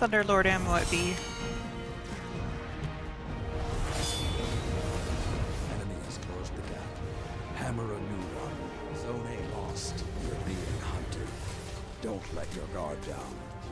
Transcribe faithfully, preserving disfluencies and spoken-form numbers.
Thunderlord ammo at B. Enemy has closed the gap. Hammer a new one. Zone A lost. You're being hunted. Don't let your guard down.